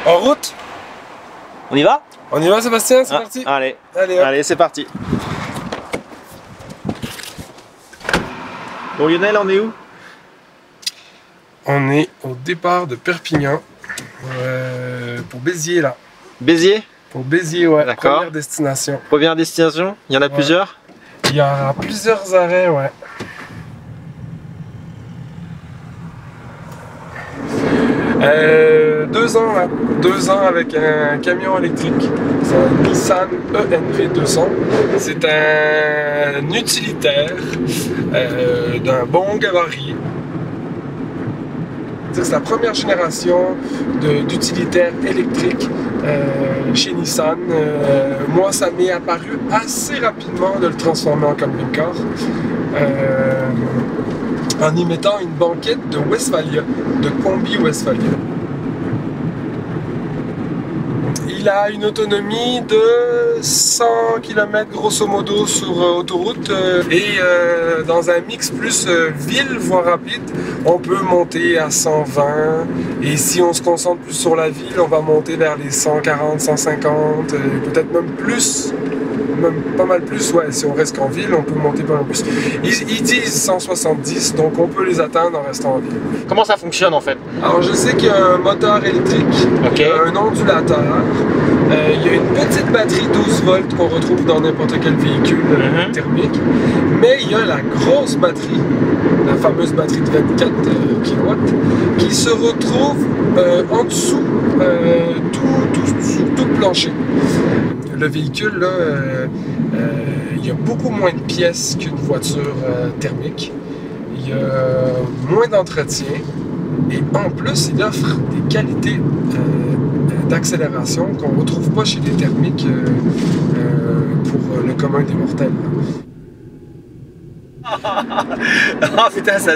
En route. On y va? On y va Sébastien, c'est parti. Allez, Allez, hop. allez, c'est parti. Bon Lionel, on est où? On est au départ de Perpignan pour Béziers là. Béziers? Pour Béziers, ouais. D'accord. Première destination. Première destination? Il y en a plusieurs? Il y aura plusieurs arrêts, ouais. Deux ans là. 2 ans avec un camion électrique. C'est un Nissan ENV 200. C'est un utilitaire d'un bon gabarit. C'est la première génération d'utilitaires électriques chez Nissan. Moi, ça m'est apparu assez rapidement de le transformer en camping-car en y mettant une banquette de Westphalia, de Combi Westphalia. Il a une autonomie de 100 km grosso modo sur autoroute et dans un mix plus ville voire rapide, on peut monter à 120 et si on se concentre plus sur la ville, on va monter vers les 140, 150, peut-être même plus. Même pas mal plus, ouais, si on reste qu'en ville, on peut monter pas mal plus. Ils disent 170, donc on peut les atteindre en restant en ville. Comment ça fonctionne en fait? Alors je sais qu'il y a un moteur électrique, okay. Un ondulateur, il y a une petite batterie 12 volts qu'on retrouve dans n'importe quel véhicule thermique, mais il y a la grosse batterie, la fameuse batterie de 24 kW, qui se retrouve en dessous tout le plancher. Le véhicule, là, il y a beaucoup moins de pièces qu'une voiture thermique. Il y a moins d'entretien. Et en plus, il offre des qualités d'accélération qu'on ne retrouve pas chez les thermiques pour le commun des mortels. Oh putain, ça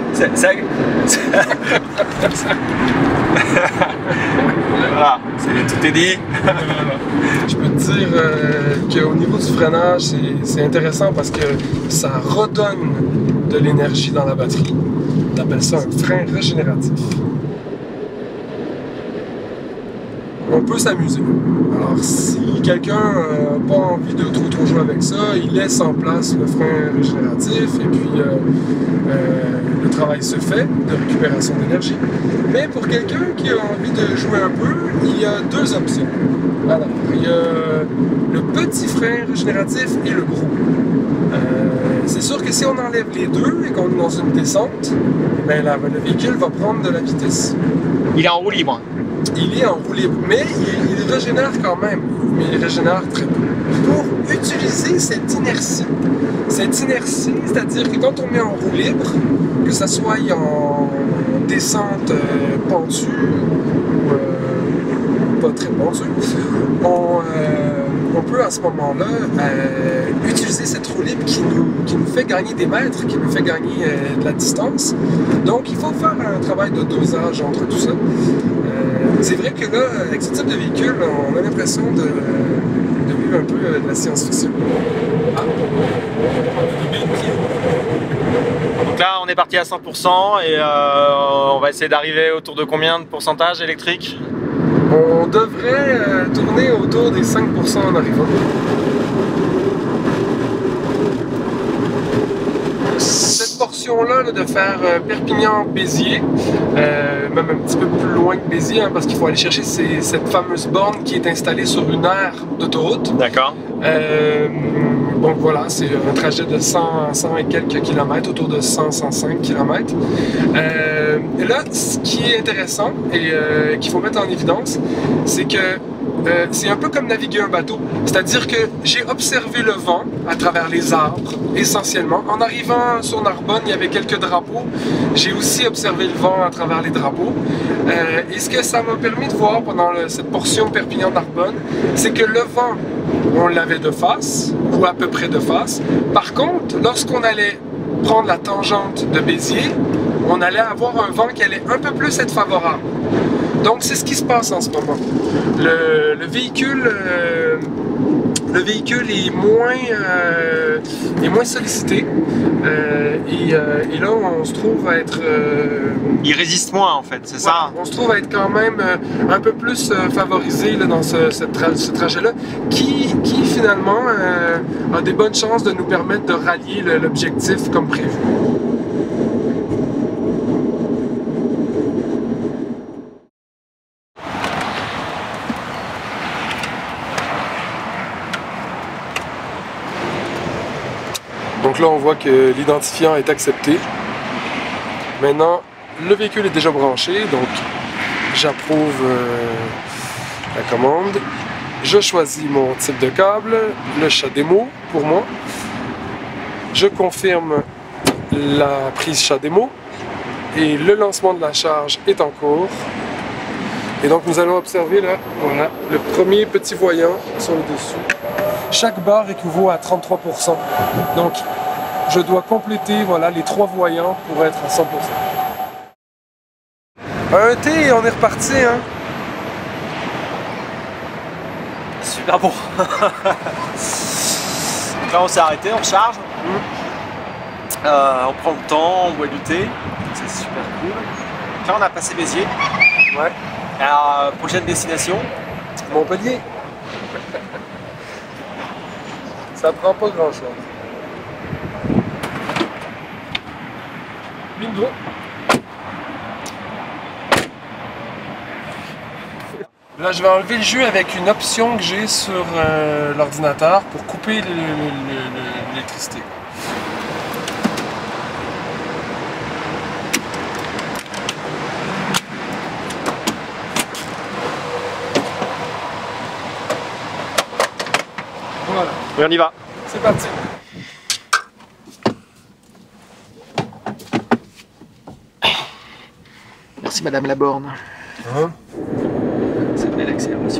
voilà, tout est dit. Je peux te dire qu'au niveau du freinage, c'est intéressant parce que ça redonne de l'énergie dans la batterie. On appelle ça un frein régénératif. On peut s'amuser. Alors si quelqu'un n'a pas envie de trop jouer avec ça, il laisse en place le frein régénératif et puis le travail se fait de récupération d'énergie. Mais pour quelqu'un qui a envie de jouer un peu, il y a 2 options. Alors, il y a le petit frein régénératif et le gros. C'est sûr que si on enlève les deux et qu'on est dans une descente, ben le véhicule va prendre de la vitesse. Il est en roue libre. Il est en roue libre, mais il régénère quand même, mais il régénère très peu. Pour utiliser cette inertie, c'est-à-dire que quand on met en roue libre, que ça soit en descente pentue ou pas très pentue, on peut à ce moment-là utiliser cette roue libre qui nous fait gagner des mètres, qui nous fait gagner de la distance. Donc il faut faire un travail de dosage entre tout ça. C'est vrai que là, avec ce type de véhicule, on a l'impression de vivre un peu de la science-fiction. Ah. Donc là, on est parti à 100% et on va essayer d'arriver autour de combien de pourcentage électrique? On devrait tourner autour des 5% en arrivant. Cette portion-là de faire Perpignan-Béziers, même un petit peu plus loin que Béziers, hein, parce qu'il faut aller chercher cette fameuse borne qui est installée sur une aire d'autoroute. D'accord. Donc voilà, c'est un trajet de 100 et quelques kilomètres, autour de 100-105 km. Là, ce qui est intéressant et qu'il faut mettre en évidence, c'est que c'est un peu comme naviguer un bateau. C'est-à-dire que j'ai observé le vent à travers les arbres, essentiellement. En arrivant sur Narbonne, il y avait quelques drapeaux. J'ai aussi observé le vent à travers les drapeaux. Et ce que ça m'a permis de voir pendant cette portion Perpignan-Narbonne, c'est que le vent, on l'avait de face, ou à peu près de face. Par contre, lorsqu'on allait prendre la tangente de Béziers, on allait avoir un vent qui allait un peu plus être favorable. Donc c'est ce qui se passe en ce moment. Le véhicule est moins sollicité. Et là, on se trouve à être... Il résiste moins en fait, c'est ça? On se trouve à être quand même un peu plus favorisé là, dans ce trajet-là, qui finalement a des bonnes chances de nous permettre de rallier l'objectif comme prévu. Donc là, on voit que l'identifiant est accepté. Maintenant, le véhicule est déjà branché, donc j'approuve la commande. Je choisis mon type de câble, le CHAdeMO pour moi. Je confirme la prise CHAdeMO et le lancement de la charge est en cours. Et donc nous allons observer là, voilà, le premier petit voyant sur le dessus. Chaque barre équivaut à 33%. Donc je dois compléter voilà, les 3 voyants pour être à 100%. Un thé et on est reparti, hein? Super bon. Donc là on s'est arrêté, on charge. On prend le temps, on boit du thé. C'est super cool. Là on a passé Béziers. Ouais. Alors, prochaine destination? Montpellier. Ça prend pas grand chose. Bingo. Là, je vais enlever le jus avec une option que j'ai sur l'ordinateur pour couper l'électricité. Voilà. Oui, on y va. C'est parti. Merci Madame Laborne. Hein? Cette belle accélération.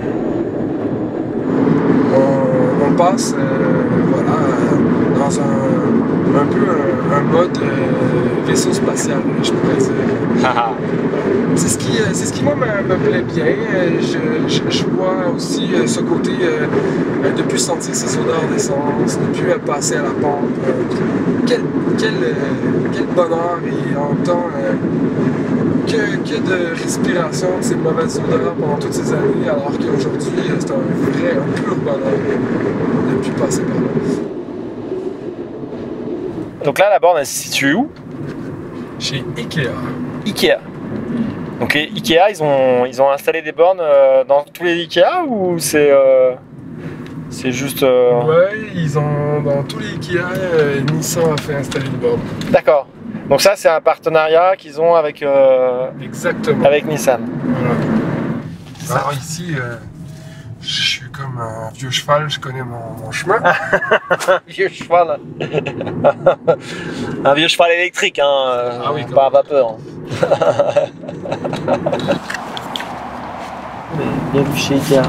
On passe voilà, dans un peu un mode vaisseau spatial, je pourrais dire. C'est ce qui moi me plaît bien. Je vois aussi ce côté de plus sentir ses odeurs d'essence, de plus passer à la pompe. Quel bonheur et en même temps que de respiration de ces mauvaises odeurs pendant toutes ces années, alors qu'aujourd'hui c'est un pur bonheur de plus passer par là. Donc là la borne elle se situe où? Chez Ikea. Ikea. Donc Ikea ils ont installé des bornes dans tous les Ikea ou c'est juste... Ouais, ils ont dans tous les Ikea, Nissan a fait installer une borne. D'accord. Donc ça c'est un partenariat qu'ils ont avec, Exactement. avec Nissan. Voilà. Alors ici, je suis comme un vieux cheval, je connais mon chemin. Vieux cheval. Un vieux cheval électrique, hein, ah oui, pas à vapeur. Bienvenue chez Ikea.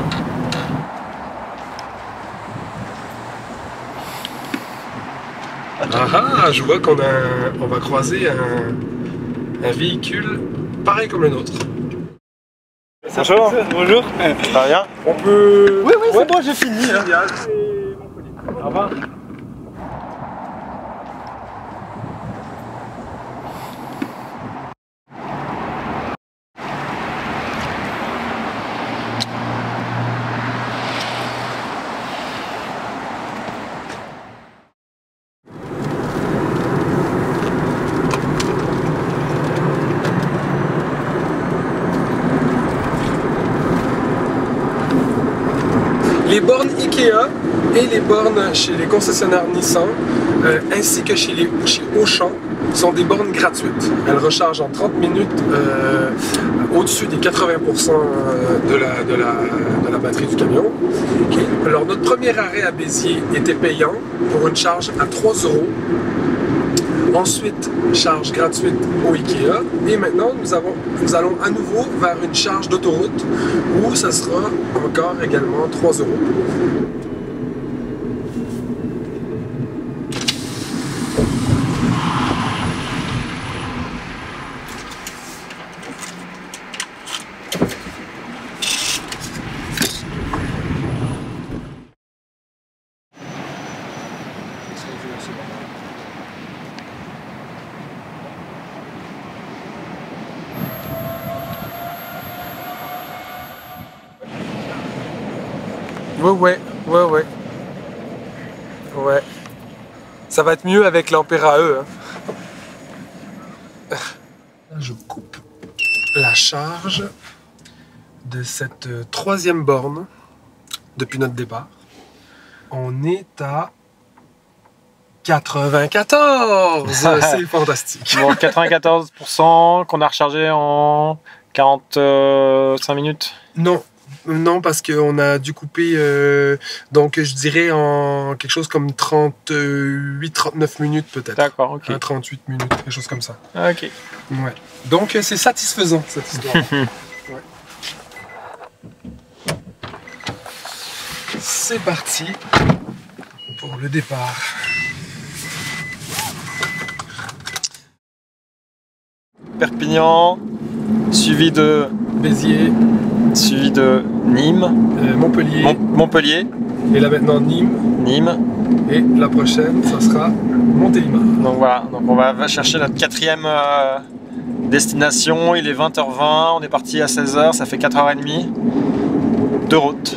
Ah, je vois qu'on va croiser un véhicule pareil comme le nôtre. Bonjour. Bonjour. Ça va bien? On peut... Oui, c'est bon, j'ai fini. Hein. Au revoir. Les bornes Ikea et les bornes chez les concessionnaires Nissan, ainsi que chez Auchan, sont des bornes gratuites. Elles rechargent en 30 minutes au-dessus des 80% de la batterie du camion. Okay. Alors notre premier arrêt à Béziers était payant pour une charge à 3 €. Ensuite, charge gratuite au Ikea. Et maintenant, nous allons à nouveau vers une charge d'autoroute où ça sera encore également 3 €. Ouais. Ouais. Ça va être mieux avec l'ampère à eux. Hein. Là, je coupe la charge de cette troisième borne depuis notre départ. On est à 94! C'est fantastique. Bon, 94% qu'on a rechargé en 45 minutes. Non, parce qu'on a dû couper, donc je dirais en quelque chose comme 38-39 minutes peut-être. D'accord, ok. 38 minutes, quelque chose comme ça. Ok. Ouais. Donc c'est satisfaisant cette histoire. Ouais. C'est parti pour le départ. Perpignan, suivi de Béziers, suivi de Nîmes, Montpellier, Montpellier, et là maintenant Nîmes, et la prochaine, ça sera Montélimar. Donc voilà, donc on va chercher notre quatrième destination. Il est 20h20, on est parti à 16h, ça fait 4h30 de route.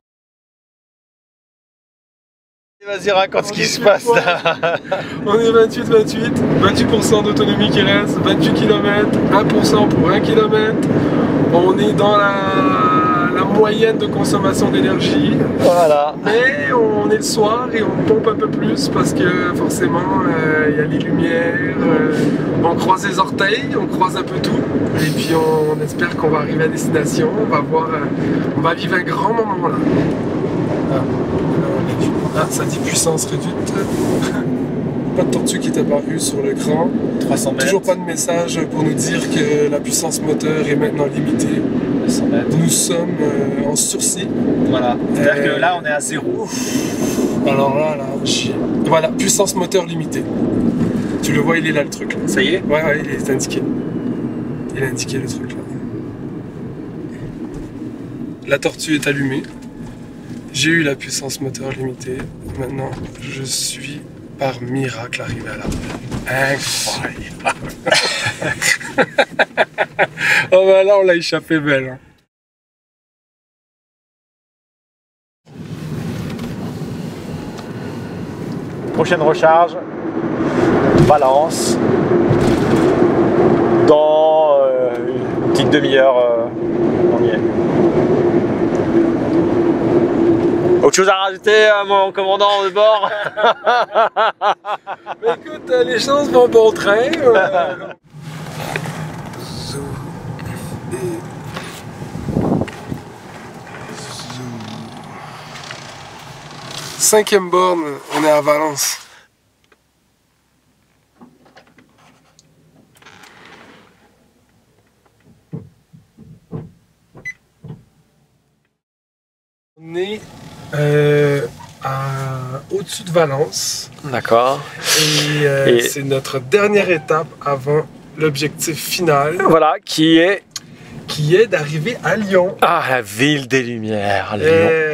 Vas-y, raconte ce qui se passe là. On est 28% d'autonomie qui reste, 28 km, 1% pour 1 km. On est dans la moyenne de consommation d'énergie. Voilà. Mais on est le soir et on pompe un peu plus parce que forcément il y a les lumières, on croise les orteils, on croise un peu tout. Et puis on espère qu'on va arriver à destination, on va vivre un grand moment là. Ah, ça dit puissance réduite. Pas de tortue qui est apparue sur l'écran. 300 mètres. Toujours pas de message pour nous dire que la puissance moteur est maintenant limitée. 200 mètres. Nous sommes en sursis. Voilà. C'est-à-dire que là, on est à 0. Alors là, voilà, puissance moteur limitée. Tu le vois, il est là le truc. Là. Ça y est? Ouais, il est indiqué. Il a indiqué le truc là. La tortue est allumée. J'ai eu la puissance moteur limitée. Maintenant, je suis par miracle arrivé à la plaine. Incroyable! Oh ben là, on l'a échappé belle. Hein. Prochaine recharge, Valence. Dans une petite demi-heure, on y est. Autre chose à rajouter, mon commandant de bord? Mais écoute, les chances vont bon train. Zoom et zoom. 5e borne, on est à Valence. On est au-dessus de Valence. D'accord. Et c'est notre dernière étape avant l'objectif final. Voilà, qui est d'arriver à Lyon. Ah, la ville des Lumières, Lyon. Ouais.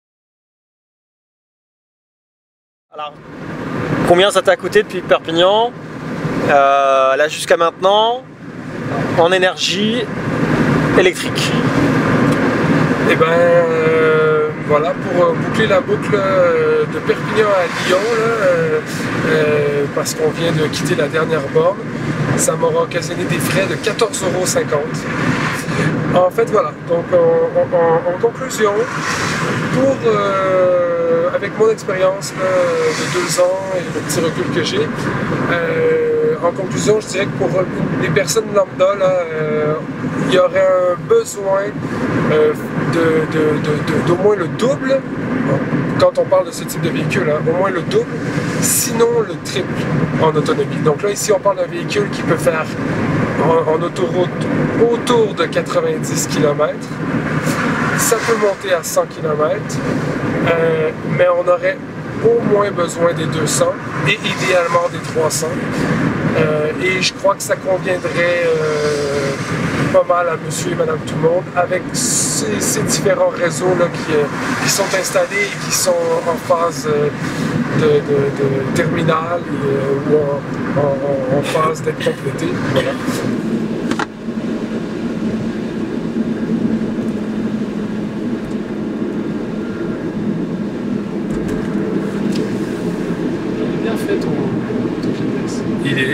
Alors, combien ça t'a coûté depuis Perpignan, là jusqu'à maintenant, en énergie électrique? Et ben voilà, pour boucler la boucle de Perpignan à Lyon, là, parce qu'on vient de quitter la dernière borne, ça m'aura occasionné des frais de 14,50 €. En fait, voilà, donc en conclusion, avec mon expérience de 2 ans et le petit recul que j'ai, en conclusion, je dirais que pour les personnes lambda, là, il y aurait un besoin d'au moins le double, quand on parle de ce type de véhicule, hein, au moins le double, sinon le triple en autonomie. Donc là, ici, on parle d'un véhicule qui peut faire en autoroute autour de 90 km. Ça peut monter à 100 km, mais on aurait au moins besoin des 200 et idéalement des 300. Et je crois que ça conviendrait pas mal à monsieur et madame tout le monde avec ces différents réseaux là, qui sont installés et qui sont en phase de terminale ou en phase d'être complétés. Voilà.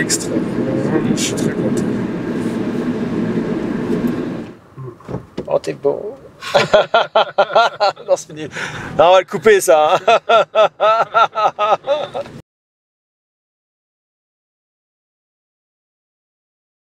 extra. Vraiment, je suis très content. Oh, t'es beau. Non, c'est fini. Non, on va le couper ça. Hein.